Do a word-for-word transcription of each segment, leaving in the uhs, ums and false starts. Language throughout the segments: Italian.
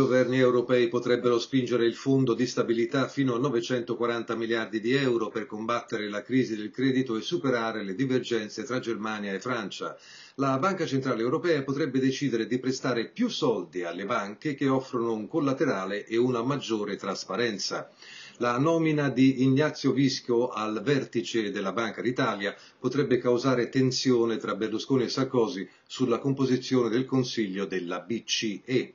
governi europei potrebbero spingere il fondo di stabilità fino a novecentoquaranta miliardi di euro per combattere la crisi del credito e superare le divergenze tra Germania e Francia. La Banca Centrale Europea potrebbe decidere di prestare più soldi alle banche che offrono un collaterale e una maggiore trasparenza. La nomina di Ignazio Visco al vertice della Banca d'Italia potrebbe causare tensione tra Berlusconi e Sarkozy sulla composizione del Consiglio della B C E.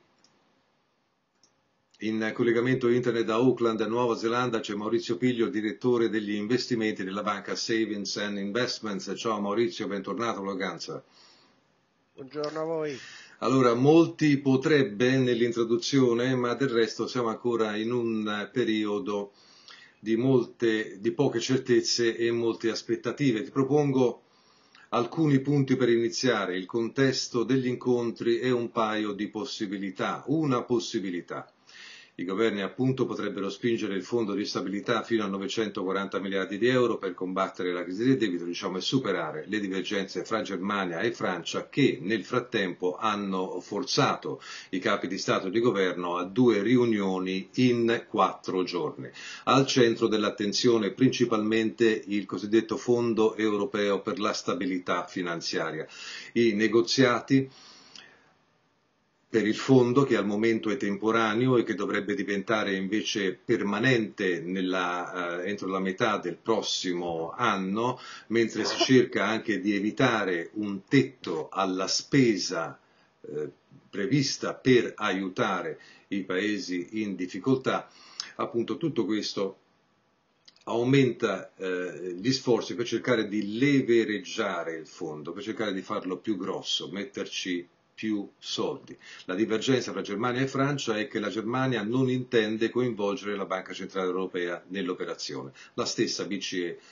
In collegamento internet da Auckland, Nuova Zelanda, c'è Maurizio Piglio, direttore degli investimenti della banca Savings and Investments. Ciao Maurizio, bentornato a Loganza. Buongiorno a voi. Allora, molti potrebbe nell'introduzione, ma del resto siamo ancora in un periodo di, molte, di poche certezze e molte aspettative. Ti propongo alcuni punti per iniziare, il contesto degli incontri e un paio di possibilità. Una possibilità. I governi appunto potrebbero spingere il fondo di stabilità fino a novecentoquaranta miliardi di euro per combattere la crisi del debito, diciamo, e superare le divergenze fra Germania e Francia che nel frattempo hanno forzato i capi di Stato e di Governo a due riunioni in quattro giorni. Al centro dell'attenzione principalmente il cosiddetto Fondo Europeo per la Stabilità Finanziaria. I negoziati per il fondo, che al momento è temporaneo e che dovrebbe diventare invece permanente nella, eh, entro la metà del prossimo anno, mentre si cerca anche di evitare un tetto alla spesa eh, prevista per aiutare i paesi in difficoltà. Appunto, tutto questo aumenta eh, gli sforzi per cercare di levereggiare il fondo, per cercare di farlo più grosso, metterci più soldi. La divergenza tra Germania e Francia è che la Germania non intende coinvolgere la Banca Centrale Europea nell'operazione. La stessa B C E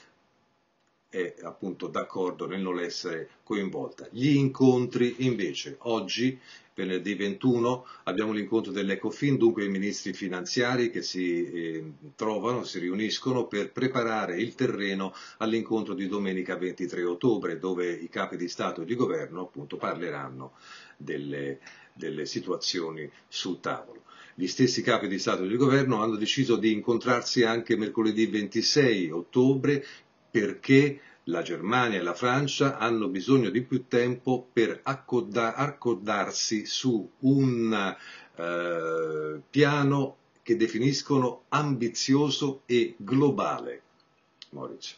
è appunto d'accordo nel non essere coinvolta. Gli incontri invece, oggi, venerdì ventuno, abbiamo l'incontro dell'Ecofin, dunque i ministri finanziari che si eh, trovano, si riuniscono per preparare il terreno all'incontro di domenica ventitré ottobre, dove i capi di Stato e di Governo appunto parleranno delle, delle situazioni sul tavolo. Gli stessi capi di Stato e di Governo hanno deciso di incontrarsi anche mercoledì ventisei ottobre perché la Germania e la Francia hanno bisogno di più tempo per accorda- accordarsi su un eh, piano che definiscono ambizioso e globale. Maurizio.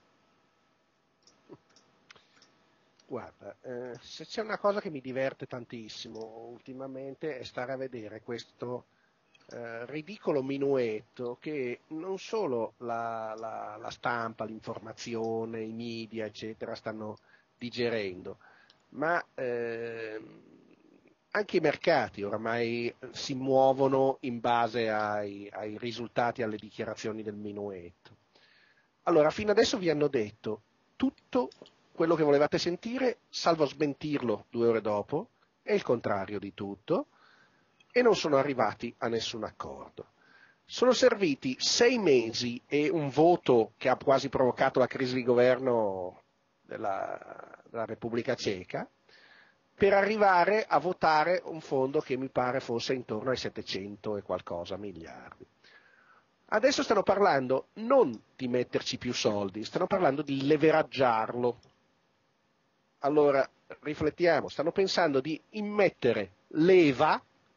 Guarda, eh, se c'è una cosa che mi diverte tantissimo ultimamente è stare a vedere questo eh, ridicolo minuetto che non solo la, la, la stampa, l'informazione, i media, eccetera, stanno digerendo, ma eh, anche i mercati oramai si muovono in base ai, ai risultati, alle dichiarazioni del minuetto. Allora, fino adesso vi hanno detto tutto quello che volevate sentire, salvo smentirlo due ore dopo, è il contrario di tutto, e non sono arrivati a nessun accordo. Sono serviti sei mesi e un voto che ha quasi provocato la crisi di governo della, della Repubblica Ceca, per arrivare a votare un fondo che mi pare fosse intorno ai settecento e qualcosa miliardi. Adesso stanno parlando non di metterci più soldi, stanno parlando di leveraggiarlo. Allora, riflettiamo, stanno pensando di immettere leva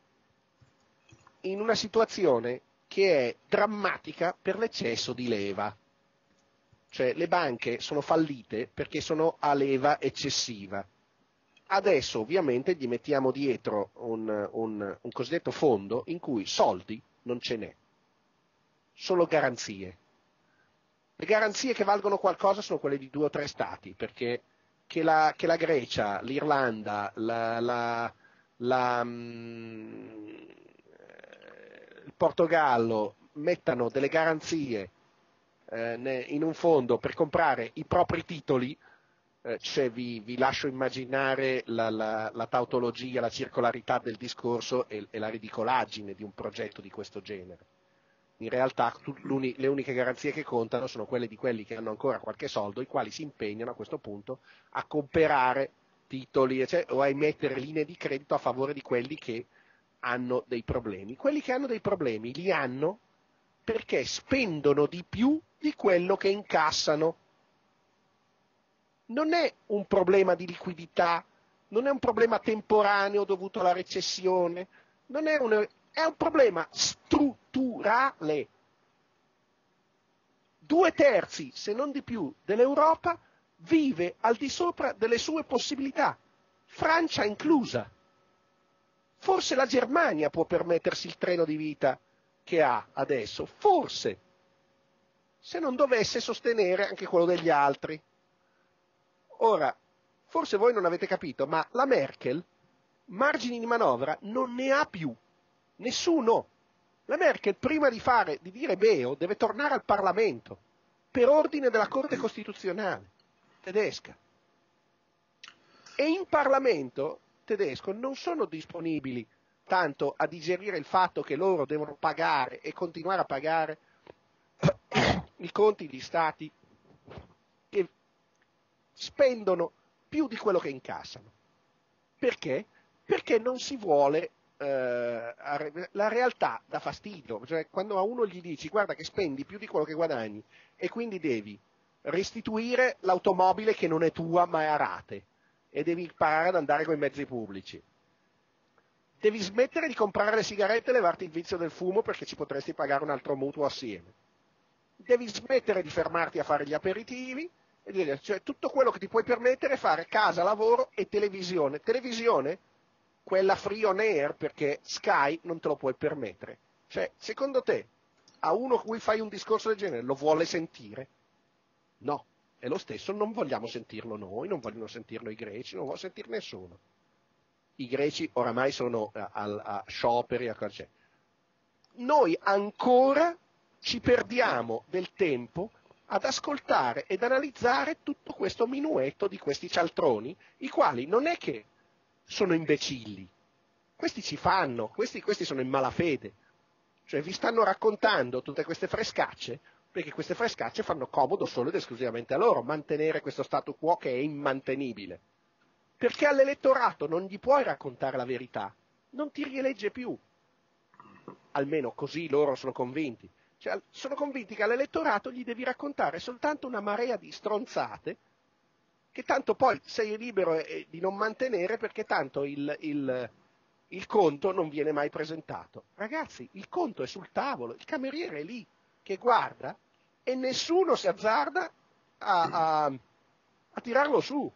in una situazione che è drammatica per l'eccesso di leva. Cioè, le banche sono fallite perché sono a leva eccessiva. Adesso, ovviamente, gli mettiamo dietro un, un, un cosiddetto fondo in cui soldi non ce n'è, solo garanzie. Le garanzie che valgono qualcosa sono quelle di due o tre stati, perché che la, che la Grecia, l'Irlanda, la, la, la, mm, il Portogallo mettano delle garanzie eh, in un fondo per comprare i propri titoli, eh, cioè vi, vi lascio immaginare la, la, la tautologia, la circolarità del discorso e, e la ridicolaggine di un progetto di questo genere. In realtà le uniche garanzie che contano sono quelle di quelli che hanno ancora qualche soldo, i quali si impegnano a questo punto a comprare titoli, cioè, o a emettere linee di credito a favore di quelli che hanno dei problemi. Quelli che hanno dei problemi li hanno perché spendono di più di quello che incassano. Non è un problema di liquidità, non è un problema temporaneo dovuto alla recessione, non è un, è un problema strutturale. Due terzi, se non di più, dell'Europa vive al di sopra delle sue possibilità, Francia inclusa. Forse la Germania può permettersi il treno di vita che ha adesso, forse, se non dovesse sostenere anche quello degli altri. Ora, forse voi non avete capito, ma la Merkel margini di manovra non ne ha più, nessuno. La Merkel, prima di fare, di dire beo, deve tornare al Parlamento per ordine della Corte Costituzionale tedesca. E in Parlamento tedesco non sono disponibili tanto a digerire il fatto che loro devono pagare e continuare a pagare i conti di stati che spendono più di quello che incassano. Perché? Perché non si vuole. Uh, la realtà dà fastidio, cioè quando a uno gli dici guarda che spendi più di quello che guadagni e quindi devi restituire l'automobile che non è tua ma è a rate e devi imparare ad andare con i mezzi pubblici, devi smettere di comprare le sigarette e levarti il vizio del fumo perché ci potresti pagare un altro mutuo assieme, devi smettere di fermarti a fare gli aperitivi, e dire, cioè tutto quello che ti puoi permettere è fare casa, lavoro e televisione. Televisione quella free on air, perché Sky non te lo puoi permettere. Cioè, secondo te, a uno a cui fai un discorso del genere, lo vuole sentire? No, è lo stesso, non vogliamo sentirlo noi, non vogliono sentirlo i greci, non vuole sentir nessuno. I greci oramai sono a, a, a scioperi, a cosa. Noi ancora ci perdiamo del tempo ad ascoltare ed analizzare tutto questo minuetto di questi cialtroni, i quali non è che sono imbecilli, questi ci fanno, questi, questi sono in malafede, cioè vi stanno raccontando tutte queste frescacce perché queste frescacce fanno comodo solo ed esclusivamente a loro, mantenere questo status quo che è immantenibile, perché all'elettorato non gli puoi raccontare la verità, non ti rielegge più, almeno così loro sono convinti, cioè, sono convinti che all'elettorato gli devi raccontare soltanto una marea di stronzate che tanto poi sei libero di non mantenere perché tanto il, il, il conto non viene mai presentato. Ragazzi, il conto è sul tavolo, il cameriere è lì che guarda e nessuno si azzarda a, a, a tirarlo su.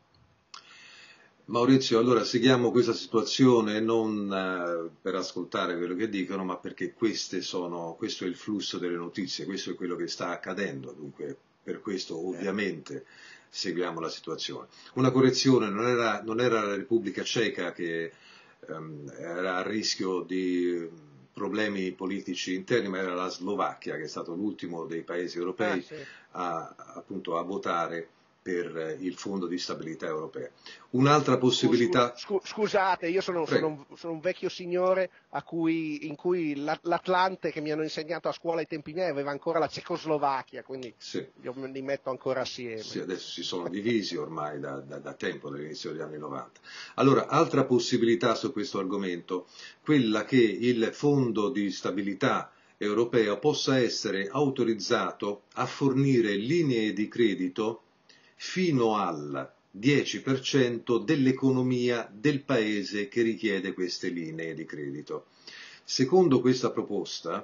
Maurizio, allora seguiamo questa situazione non eh, per ascoltare quello che dicono, ma perché queste sono, questo è il flusso delle notizie, questo è quello che sta accadendo, dunque per questo ovviamente seguiamo la situazione. Una correzione, non era, non era la Repubblica Ceca che ehm, era a rischio di problemi politici interni, ma era la Slovacchia, che è stato l'ultimo dei paesi europei ah, sì. a, appunto, a votare per il Fondo di Stabilità Europea. Un'altra possibilità... Scu- scusate, io sono, sono, un, sono un vecchio signore a cui, in cui l'Atlante che mi hanno insegnato a scuola ai tempi miei aveva ancora la Cecoslovacchia, quindi sì. Io me li metto ancora assieme. Sì, adesso si sono divisi ormai da, da, da tempo, dall'inizio degli anni novanta. Allora, altra possibilità su questo argomento, quella che il Fondo di Stabilità Europeo possa essere autorizzato a fornire linee di credito fino al dieci per cento dell'economia del paese che richiede queste linee di credito. Secondo questa proposta,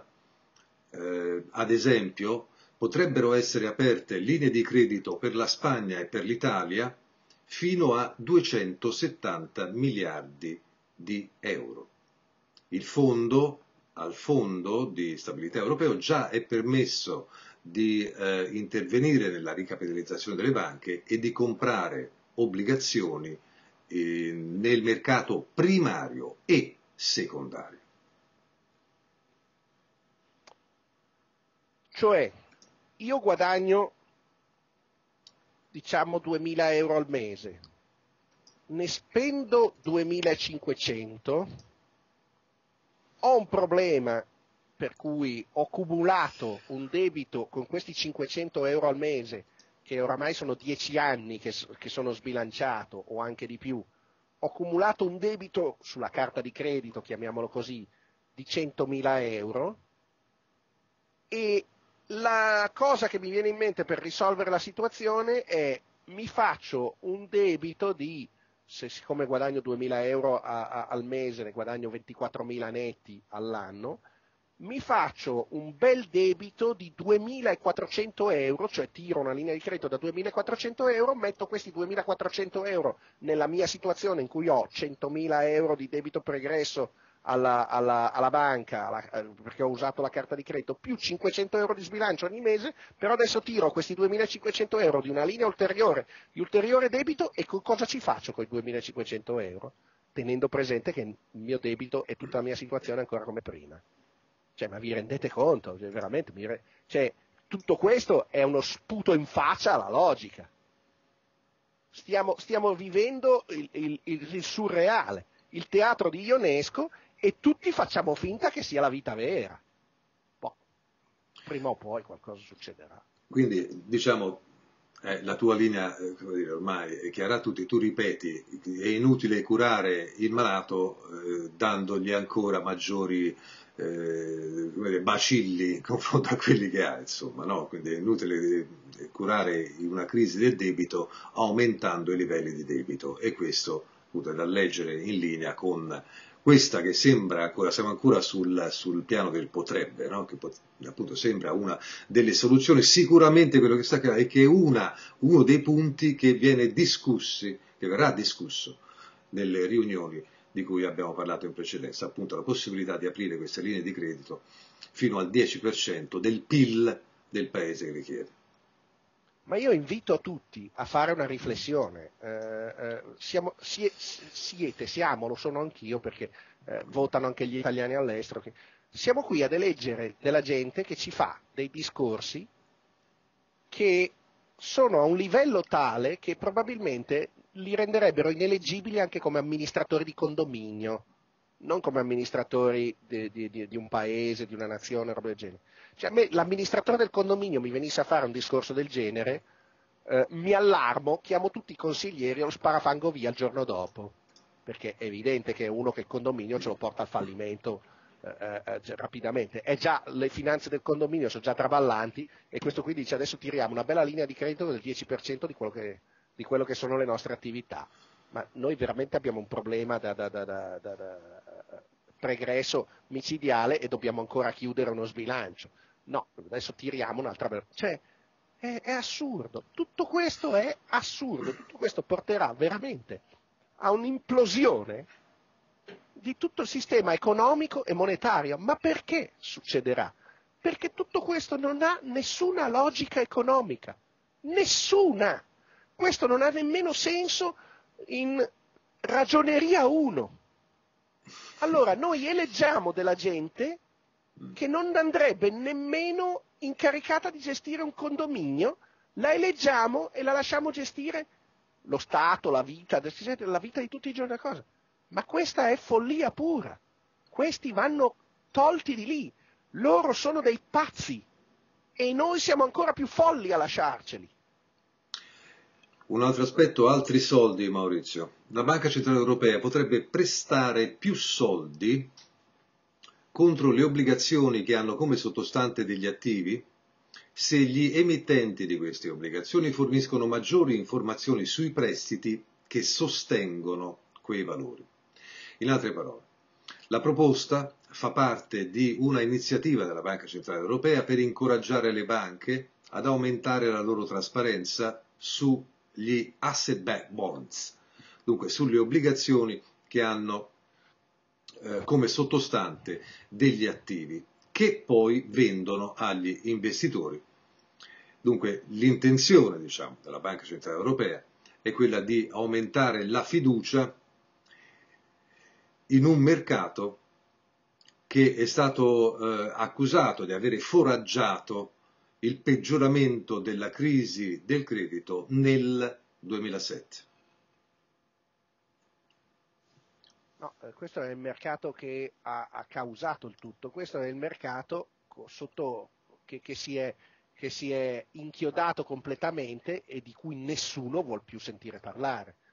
eh, ad esempio, potrebbero essere aperte linee di credito per la Spagna e per l'Italia fino a duecentosettanta miliardi di euro. Il fondo, al Fondo di Stabilità Europeo già è permesso di eh, intervenire nella ricapitalizzazione delle banche e di comprare obbligazioni eh, nel mercato primario e secondario. Cioè, io guadagno, diciamo, duemila euro al mese, ne spendo duemilacinquecento, ho un problema per cui ho cumulato un debito con questi cinquecento euro al mese, che oramai sono dieci anni che, che sono sbilanciato, o anche di più, ho accumulato un debito sulla carta di credito, chiamiamolo così, di centomila euro, e la cosa che mi viene in mente per risolvere la situazione è: mi faccio un debito di, se siccome guadagno duemila euro a, a, al mese, ne guadagno ventiquattromila netti all'anno, mi faccio un bel debito di duemilaquattrocento euro, cioè tiro una linea di credito da duemilaquattrocento euro, metto questi duemilaquattrocento euro nella mia situazione in cui ho centomila euro di debito pregresso alla, alla, alla banca, alla, perché ho usato la carta di credito, più cinquecento euro di sbilancio ogni mese, però adesso tiro questi duemilacinquecento euro di una linea ulteriore, di ulteriore debito, e cosa ci faccio con i duemilacinquecento euro? Tenendo presente che il mio debito e tutta la mia situazione è ancora come prima. Cioè, ma vi rendete conto? Cioè, veramente, mi re... cioè, tutto questo è uno sputo in faccia alla logica. Stiamo, stiamo vivendo il, il, il, il surreale, il teatro di Ionesco, e tutti facciamo finta che sia la vita vera. Boh, prima o poi qualcosa succederà. Quindi, diciamo, eh, la tua linea, eh, come dire, ormai è chiara a tutti. Tu ripeti, è inutile curare il malato eh, dandogli ancora maggiori eh, come dire, bacilli in confronto a quelli che ha, insomma, no? Quindi è inutile curare una crisi del debito aumentando i livelli di debito, e questo appunto è da leggere in linea con questa che sembra ancora, siamo ancora sul, sul piano del potrebbe, no? Che pot, appunto sembra una delle soluzioni. Sicuramente quello che sta accadendo è che una, uno dei punti che viene discussi, che verrà discusso nelle riunioni di cui abbiamo parlato in precedenza, appunto la possibilità di aprire queste linee di credito fino al dieci per cento del P I L del paese che richiede. Ma io invito tutti a fare una riflessione. Eh, eh, siamo, sie, siete, siamo, lo sono anch'io, perché eh, votano anche gli italiani all'estero. Che, siamo qui ad eleggere della gente che ci fa dei discorsi che sono a un livello tale che probabilmente li renderebbero ineleggibili anche come amministratori di condominio, non come amministratori di, di, di, di un paese, di una nazione, roba del genere. Cioè, a me l'amministratore del condominio mi venisse a fare un discorso del genere, eh, mi allarmo, chiamo tutti i consiglieri e lo sparafango via il giorno dopo, perché è evidente che uno che il condominio ce lo porta al fallimento eh, eh, rapidamente. È già, le finanze del condominio sono già traballanti, e questo qui dice: adesso tiriamo una bella linea di credito del dieci per cento di quello che, di quello che sono le nostre attività. Ma noi veramente abbiamo un problema da, da, da, da, da, da pregresso micidiale e dobbiamo ancora chiudere uno sbilancio. No, adesso tiriamo un'altra. Cioè, è, è assurdo. Tutto questo è assurdo. Tutto questo porterà veramente a un'implosione di tutto il sistema economico e monetario. Ma perché succederà? Perché tutto questo non ha nessuna logica economica. Nessuna! Questo non ha nemmeno senso in ragioneria uno. Allora noi eleggiamo della gente che non andrebbe nemmeno incaricata di gestire un condominio, la eleggiamo e la lasciamo gestire lo Stato, la vita, la vita di tutti i giorni. Cosa. Ma questa è follia pura. Questi vanno tolti di lì. Loro sono dei pazzi e noi siamo ancora più folli a lasciarceli. Un altro aspetto, altri soldi, Maurizio. La Banca Centrale Europea potrebbe prestare più soldi contro le obbligazioni che hanno come sottostante degli attivi se gli emittenti di queste obbligazioni forniscono maggiori informazioni sui prestiti che sostengono quei valori. In altre parole, la proposta fa parte di una iniziativa della Banca Centrale Europea per incoraggiare le banche ad aumentare la loro trasparenza sugli asset-backed bonds, dunque sulle obbligazioni che hanno eh, come sottostante degli attivi che poi vendono agli investitori. Dunque l'intenzione, diciamo, della Banca Centrale Europea è quella di aumentare la fiducia in un mercato che è stato eh, accusato di avere foraggiato il peggioramento della crisi del credito nel duemilasette. No, eh, questo è il mercato che ha, ha causato il tutto, questo è il mercato sotto, che, che, si è, che si è inchiodato completamente e di cui nessuno vuol più sentire parlare.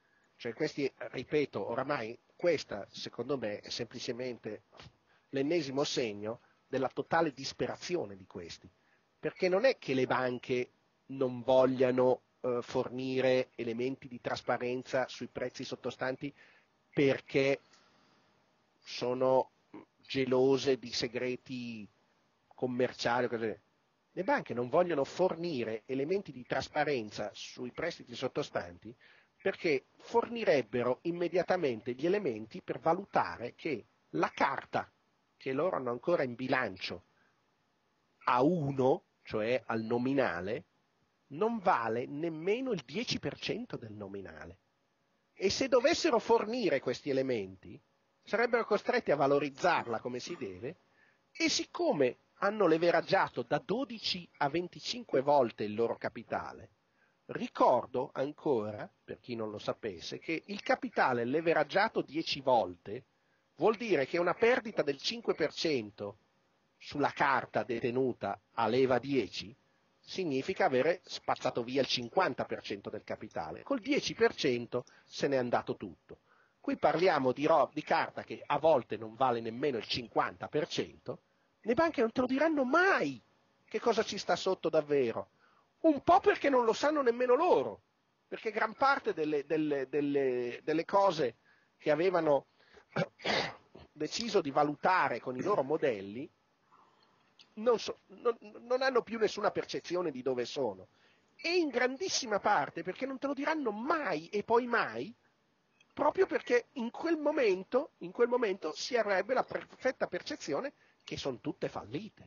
Cioè questi, ripeto, oramai questa secondo me è semplicemente l'ennesimo segno della totale disperazione di questi, perché non è che le banche non vogliano eh, fornire elementi di trasparenza sui prezzi sottostanti perché sono gelose di segreti commerciali o cose. Le banche non vogliono fornire elementi di trasparenza sui prestiti sottostanti perché fornirebbero immediatamente gli elementi per valutare che la carta che loro hanno ancora in bilancio a uno, cioè al nominale, non vale nemmeno il dieci per cento del nominale. E se dovessero fornire questi elementi, sarebbero costretti a valorizzarla come si deve, e siccome hanno leveraggiato da dodici a venticinque volte il loro capitale, ricordo ancora, per chi non lo sapesse, che il capitale leveraggiato dieci volte vuol dire che una perdita del cinque per cento sulla carta detenuta a leva dieci significa avere spazzato via il cinquanta per cento del capitale. Col dieci per cento se n'è andato tutto. Qui parliamo di, ro- di carta che a volte non vale nemmeno il cinquanta per cento. Le banche non te lo diranno mai che cosa ci sta sotto davvero. Un po' perché non lo sanno nemmeno loro, perché gran parte delle, delle, delle, delle cose che avevano deciso di valutare con i loro modelli non, so, non, non hanno più nessuna percezione di dove sono. E in grandissima parte perché non te lo diranno mai e poi mai, proprio perché in quel momento, in quel momento si avrebbe la perfetta percezione che sono tutte fallite.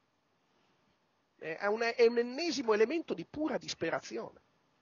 È un, è un ennesimo elemento di pura disperazione.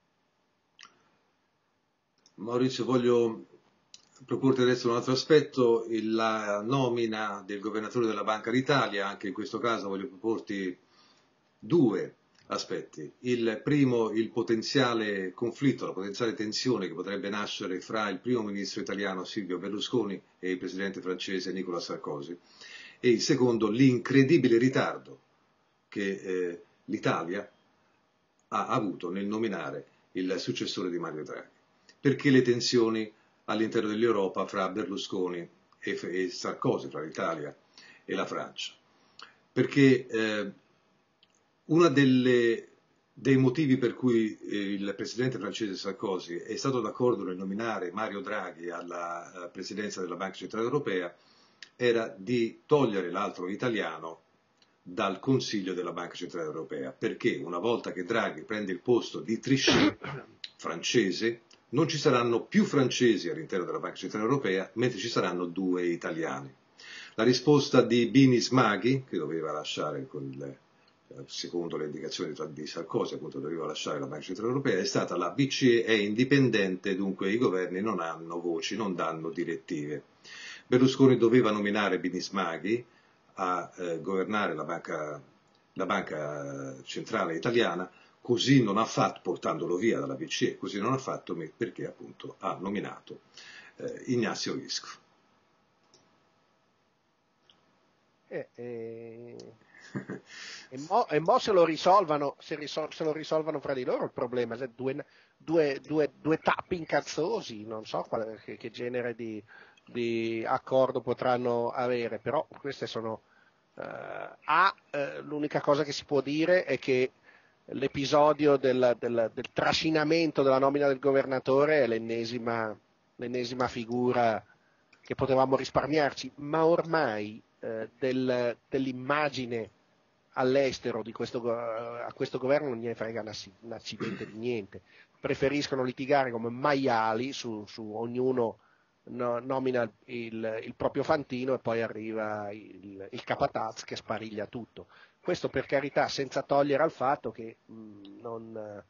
Maurizio, voglio proporti adesso un altro aspetto, la nomina del governatore della Banca d'Italia. Anche in questo caso voglio proporti due aspetti. Il primo, il potenziale conflitto, la potenziale tensione che potrebbe nascere fra il primo ministro italiano Silvio Berlusconi e il presidente francese Nicolas Sarkozy. E il secondo, l'incredibile ritardo che eh, l'Italia ha avuto nel nominare il successore di Mario Draghi. Perché le tensioni all'interno dell'Europa fra Berlusconi e, e Sarkozy, fra l'Italia e la Francia? Perché eh, uno dei motivi per cui eh, il presidente francese Sarkozy è stato d'accordo nel nominare Mario Draghi alla, alla presidenza della Banca Centrale Europea era di togliere l'altro italiano dal Consiglio della Banca Centrale Europea, perché una volta che Draghi prende il posto di Trichet, francese, non ci saranno più francesi all'interno della Banca Centrale Europea, mentre ci saranno due italiani. La risposta di Binis Maghi, che doveva lasciare, con, secondo le indicazioni di Sarkozy, appunto doveva lasciare la Banca Centrale Europea, è stata: la B C E è indipendente, dunque i governi non hanno voci, non danno direttive. Berlusconi doveva nominare Binis Maghi a eh, governare la banca, la banca centrale italiana, così non ha fatto, portandolo via dalla B C E, così non ha fatto perché appunto ha nominato eh, Ignazio Visco. Eh, eh, e, mo, e mo se lo risolvano, se, risol, se lo risolvano fra di loro il problema, se due, due, due, due tappi incazzosi, non so quale, che, che genere di, di accordo potranno avere, però queste sono uh, a uh, l'unica cosa che si può dire è che l'episodio del, del, del trascinamento della nomina del governatore è l'ennesima, l'ennesima figura che potevamo risparmiarci, ma ormai eh, del, dell'immagine all'estero di questo, a questo governo non gliene frega un accidente di niente. Preferiscono litigare come maiali su, su ognuno no, nomina il, il proprio fantino e poi arriva il, il capataz che spariglia tutto. Questo per carità senza togliere al fatto che mh, non,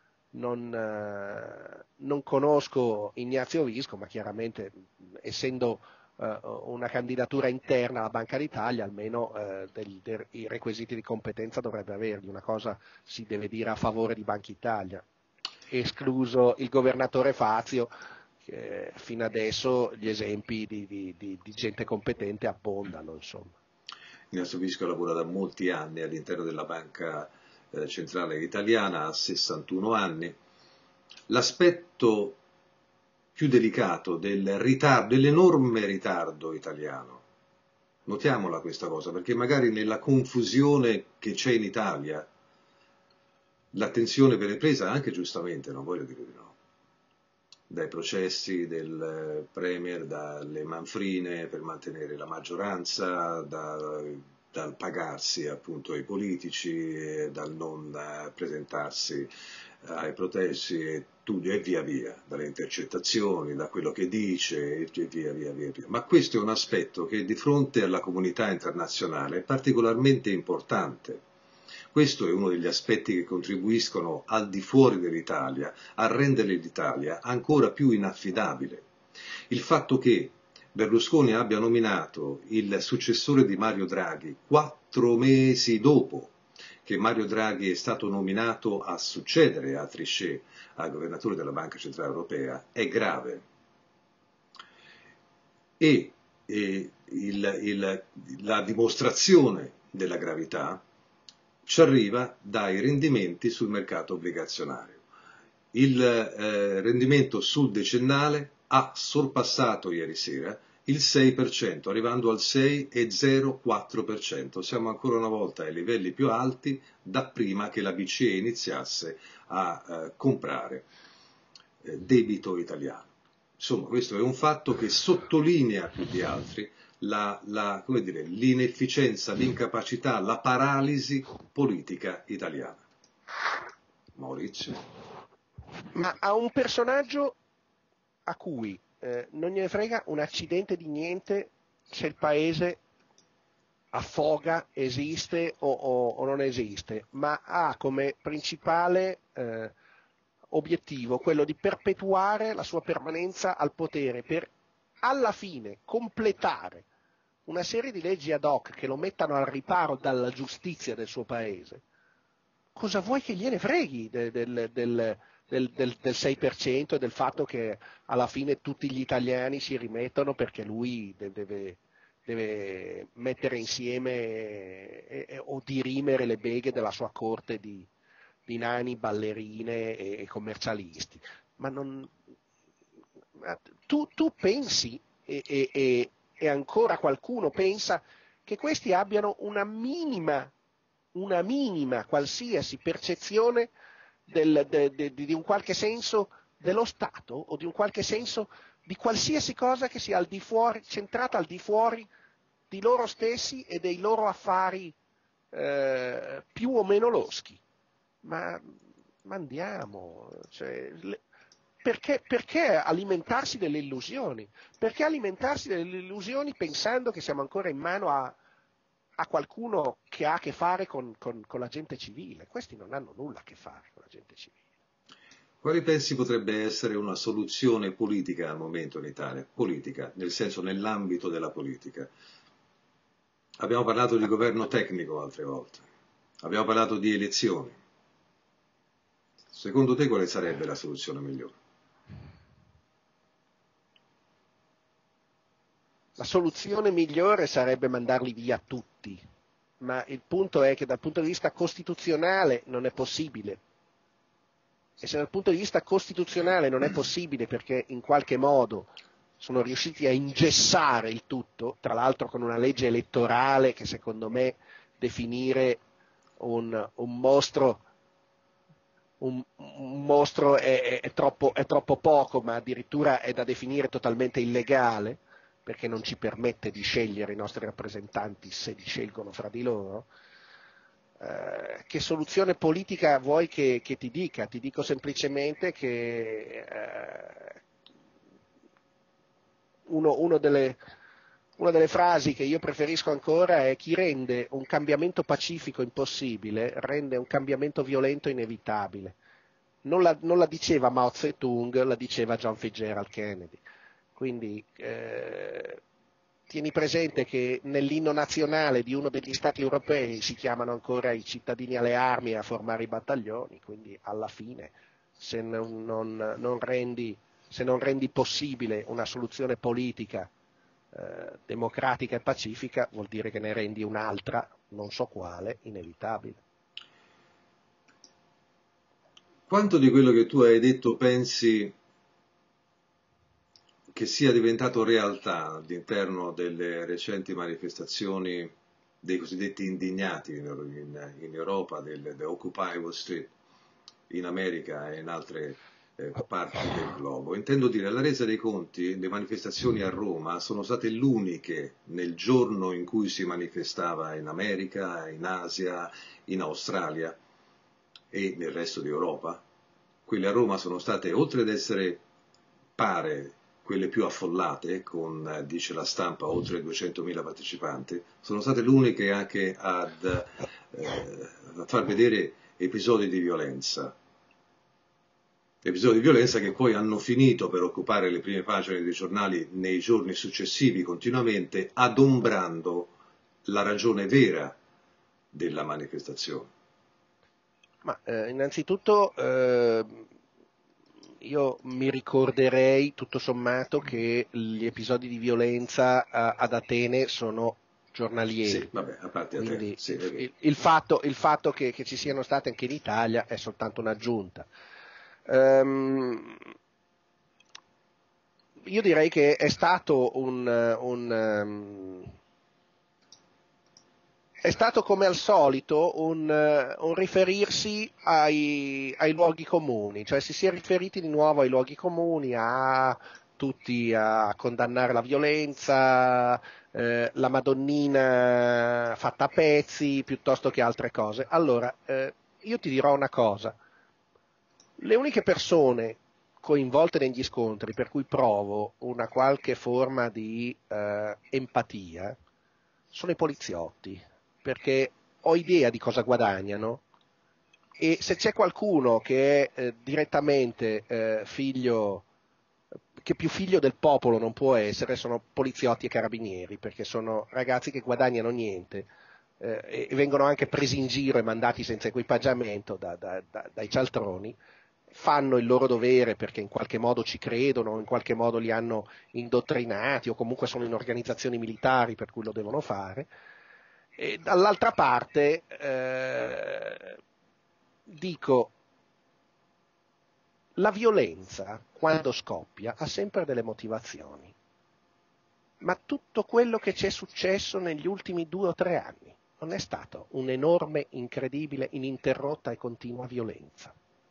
non, non conosco Ignazio Visco, ma chiaramente essendo uh, una candidatura interna alla Banca d'Italia almeno uh, degli, dei requisiti di competenza dovrebbe averli. Una cosa si deve dire a favore di Banca Italia, escluso il governatore Fazio, che fino adesso gli esempi di, di, di, di gente competente abbondano, insomma. Ignazio Visco lavora da molti anni all'interno della Banca eh, Centrale Italiana, ha sessantuno anni. L'aspetto più delicato del ritardo, dell'enorme ritardo italiano. Notiamola questa cosa, perché magari nella confusione che c'è in Italia l'attenzione viene presa anche giustamente, non voglio dire di no, dai processi del Premier, dalle manfrine per mantenere la maggioranza, da, dal pagarsi appunto ai politici, dal non presentarsi ai protesti e, e via via, dalle intercettazioni, da quello che dice e via via via via. Ma questo è un aspetto che di fronte alla comunità internazionale è particolarmente importante. Questo è uno degli aspetti che contribuiscono al di fuori dell'Italia a rendere l'Italia ancora più inaffidabile. Il fatto che Berlusconi abbia nominato il successore di Mario Draghi quattro mesi dopo che Mario Draghi è stato nominato a succedere a Trichet, al governatore della Banca Centrale Europea, è grave. E, e il, il, la dimostrazione della gravità ci arriva dai rendimenti sul mercato obbligazionario. Il eh, rendimento sul decennale ha sorpassato ieri sera il sei per cento, arrivando al sei virgola zero quattro per cento. Siamo ancora una volta ai livelli più alti da prima che la B C E iniziasse a eh, comprare eh, debito italiano. Insomma, questo è un fatto che sottolinea più di altri la, la, come dire, l'inefficienza, l'incapacità, la paralisi politica italiana. Maurizio. Ma a un personaggio a cui eh, non gliene frega un accidente di niente se il paese affoga, esiste o, o, o non esiste, ma ha come principale eh, obiettivo quello di perpetuare la sua permanenza al potere per alla fine completare una serie di leggi ad hoc che lo mettano al riparo dalla giustizia del suo paese. Cosa vuoi che gliene freghi del, del, del, del, del, del sei per cento e del fatto che alla fine tutti gli italiani si rimettono perché lui deve, deve mettere insieme e, e, o dirimere le beghe della sua corte di, di nani, ballerine e, e commercialisti. Ma non, tu, tu pensi e, e, e, e ancora qualcuno pensa che questi abbiano una minima una minima qualsiasi percezione del, de, de, di un qualche senso dello Stato o di un qualche senso di qualsiasi cosa che sia al di fuori, centrata al di fuori di loro stessi e dei loro affari eh, più o meno loschi. Ma, ma andiamo, cioè, le, perché, perché alimentarsi delle illusioni? Perché alimentarsi delle illusioni pensando che siamo ancora in mano a a qualcuno che ha a che fare con, con, con la gente civile? Questi non hanno nulla a che fare con la gente civile. Quali pensi potrebbe essere una soluzione politica al momento in Italia? Politica, nel senso nell'ambito della politica. Abbiamo parlato di governo tecnico altre volte, abbiamo parlato di elezioni. Secondo te quale sarebbe la soluzione migliore? La soluzione migliore sarebbe mandarli via tutti, ma il punto è che dal punto di vista costituzionale non è possibile. E se dal punto di vista costituzionale non è possibile perché in qualche modo sono riusciti a ingessare il tutto, tra l'altro con una legge elettorale che secondo me definire un, un mostro, un, un mostro è, è, è, troppo, è troppo poco, ma addirittura è da definire totalmente illegale, perché non ci permette di scegliere i nostri rappresentanti se li scelgono fra di loro. Eh, che soluzione politica vuoi che, che ti dica? Ti dico semplicemente che eh, uno, uno delle, una delle frasi che io preferisco ancora è: chi rende un cambiamento pacifico impossibile rende un cambiamento violento inevitabile. Non la, non la diceva Mao Zedong, la diceva John Fitzgerald Kennedy. Quindi eh, tieni presente che nell'inno nazionale di uno degli stati europei si chiamano ancora i cittadini alle armi a formare i battaglioni, quindi alla fine se non, non, non, rendi, se non rendi possibile una soluzione politica eh, democratica e pacifica, vuol dire che ne rendi un'altra, non so quale, inevitabile. Quanto di quello che tu hai detto pensi che sia diventato realtà all'interno delle recenti manifestazioni dei cosiddetti indignati in, in, in Europa, del, del Occupy Wall Street, in America e in altre eh, parti del globo. Intendo dire, alla resa dei conti, le manifestazioni a Roma sono state l'uniche nel giorno in cui si manifestava in America, in Asia, in Australia e nel resto d'Europa. Quelle a Roma sono state, oltre ad essere, pare, quelle più affollate, con, dice la stampa, oltre duecentomila partecipanti, sono state le uniche anche ad, eh, a far vedere episodi di violenza. Episodi di violenza che poi hanno finito per occupare le prime pagine dei giornali nei giorni successivi continuamente, adombrando la ragione vera della manifestazione. Ma eh, innanzitutto eh, io mi ricorderei tutto sommato che gli episodi di violenza a, ad Atene sono giornalieri. Sì, vabbè, a parte Quindi Atene, sì, il, il fatto, il fatto che, che ci siano state anche in Italia è soltanto un'aggiunta. Um, io direi che è stato un, un um, è stato come al solito un, un riferirsi ai, ai luoghi comuni, cioè si si è riferiti di nuovo ai luoghi comuni, a tutti a condannare la violenza, eh, la Madonnina fatta a pezzi piuttosto che altre cose. Allora, eh, io ti dirò una cosa, le uniche persone coinvolte negli scontri per cui provo una qualche forma di eh, empatia sono i poliziotti, perché ho idea di cosa guadagnano e se c'è qualcuno che è eh, direttamente eh, figlio, che più figlio del popolo non può essere, sono poliziotti e carabinieri, perché sono ragazzi che guadagnano niente eh, e vengono anche presi in giro e mandati senza equipaggiamento da, da, da, dai cialtroni, fanno il loro dovere perché in qualche modo ci credono, in qualche modo li hanno indottrinati o comunque sono in organizzazioni militari per cui lo devono fare. E dall'altra parte eh, dico, la violenza quando scoppia ha sempre delle motivazioni, ma tutto quello che ci è successo negli ultimi due o tre anni non è stato un'enorme, incredibile, ininterrotta e continua violenza.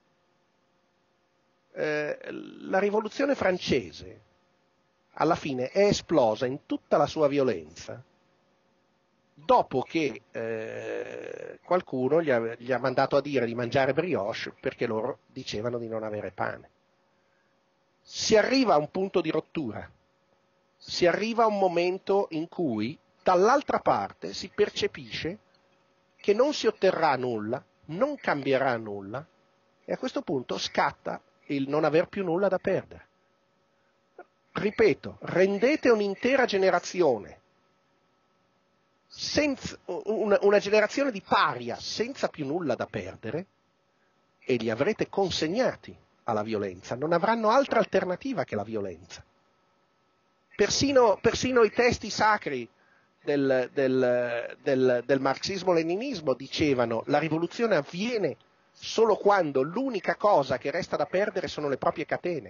Eh, la rivoluzione francese alla fine è esplosa in tutta la sua violenza dopo che eh, qualcuno gli ha, gli ha mandato a dire di mangiare brioche perché loro dicevano di non avere pane. Si arriva a un punto di rottura, si arriva a un momento in cui dall'altra parte si percepisce che non si otterrà nulla, non cambierà nulla e a questo punto scatta il non aver più nulla da perdere. Ripeto, rendete un'intera generazione senza, una, una generazione di paria senza più nulla da perdere e li avrete consegnati alla violenza, non avranno altra alternativa che la violenza. Persino, persino i testi sacri del, del, del, del marxismo-leninismo dicevano la rivoluzione avviene solo quando l'unica cosa che resta da perdere sono le proprie catene.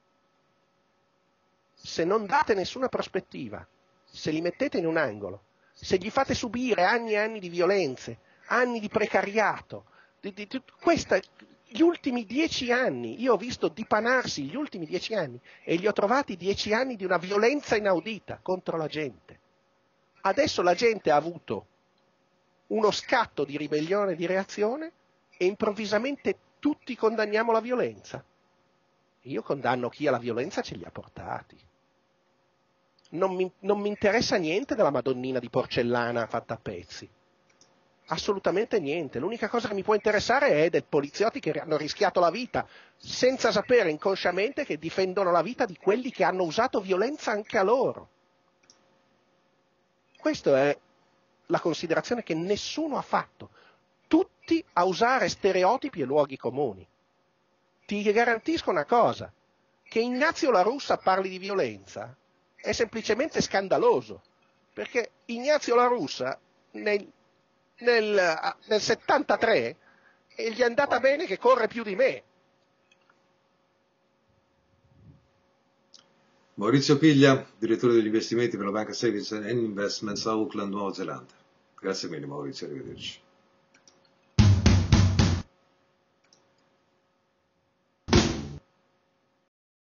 Se non date nessuna prospettiva, se li mettete in un angolo, se gli fate subire anni e anni di violenze, anni di precariato, di, di, di, questa, gli ultimi dieci anni, io ho visto dipanarsi gli ultimi dieci anni e li ho trovati dieci anni di una violenza inaudita contro la gente. Adesso la gente ha avuto uno scatto di ribellione e di reazione e improvvisamente tutti condanniamo la violenza. Io condanno chi alla violenza ce li ha portati. Non mi, non mi interessa niente della Madonnina di porcellana fatta a pezzi. Assolutamente niente. L'unica cosa che mi può interessare è dei poliziotti che hanno rischiato la vita senza sapere inconsciamente che difendono la vita di quelli che hanno usato violenza anche a loro. Questa è la considerazione che nessuno ha fatto. Tutti a usare stereotipi e luoghi comuni. Ti garantisco una cosa, che Ignazio La Russa parli di violenza è semplicemente scandaloso, perché Ignazio La Russa nel, nel, nel settantatré gli è andata bene che corre più di me. Maurizio Piglia, direttore degli investimenti per la Banca Savings and Investments a Auckland, Nuova Zelanda. Grazie mille Maurizio, arrivederci.